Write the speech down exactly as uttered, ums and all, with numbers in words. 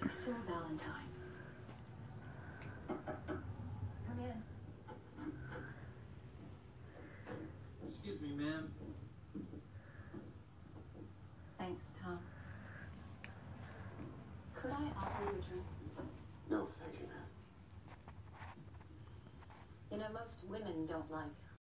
Sir Valentine. Come in. Excuse me, ma'am. Thanks, Tom. Could I offer you a drink? No, thank you, ma'am. You know, most women don't like